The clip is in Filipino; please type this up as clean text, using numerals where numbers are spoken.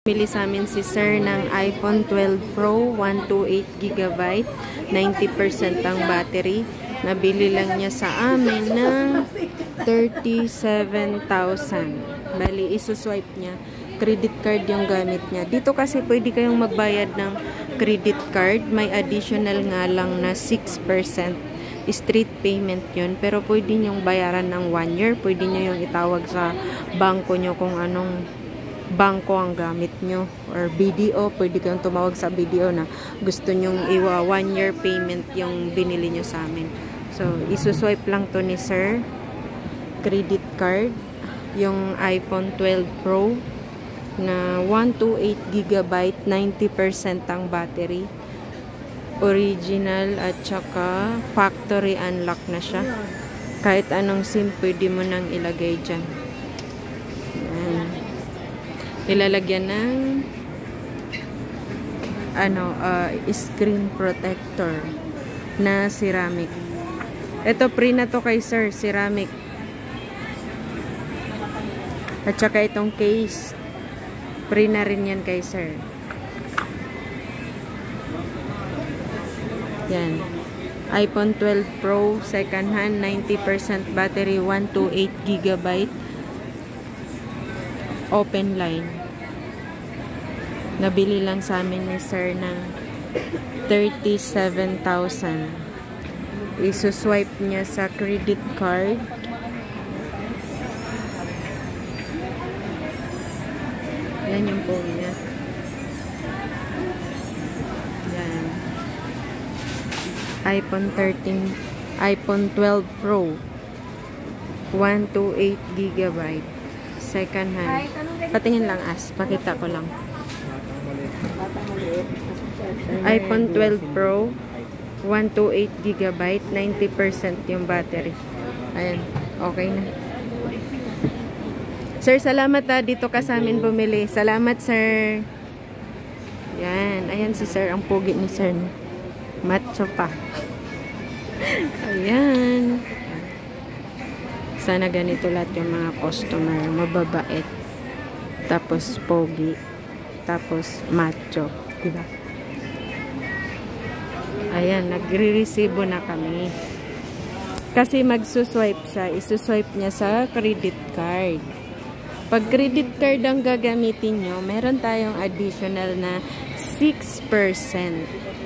Bili sa amin si Sir ng iPhone 12 Pro 128GB, 90% ang battery. Nabili lang niya sa amin ng 37,000. Bali, isuswipe niya. Credit card yung gamit niya. Dito kasi pwede kayong magbayad ng credit card. May additional nga lang na 6%. Street payment yun. Pero pwede nyong bayaran ng 1 year. Pwede nyo yung itawag sa bangko nyo kung anong bangko ang gamit nyo. Or BDO. Pwede kayong tumawag sa BDO na gusto nyong 1 year payment yung binili nyo sa amin. So, isuswipe lang to ni Sir. Credit card. Yung iPhone 12 Pro na 128GB, 90% ang battery. Original at saka factory unlock na siya. Kahit anong SIM pwede mo nang ilagay dyan. Ayan. Ilalagyan ng screen protector na ceramic. Ito free na to kay Sir, ceramic. At saka itong case, free na rin yan kay Sir. Yan. iPhone 12 Pro, second hand, 90% battery, 128GB. Open line. Nabili lang sa amin ni Sir ng 37,000. Isuswipe niya sa credit card. Yan yung phone niya. Yan. iPhone 13, iPhone 12 Pro. 128GB. Second hand. Patingin lang pakita ko lang. iPhone 12 Pro. 128GB. 90% yung battery. Ayan. Okay na. Sir, salamat dito ka sa amin bumili. Salamat, Sir. Yan. Ayan si Sir. Ang pugi ni Sir. Macho pa. Ayan. Sana ganito lahat yung mga customer. Mababait. Tapos pogi. Tapos macho. Diba? Ayan. Nagre-resibo na kami. Kasi magsuswipe siya. Isuswipe niya sa credit card. Pag credit card ang gagamitin nyo, meron tayong additional na 6%.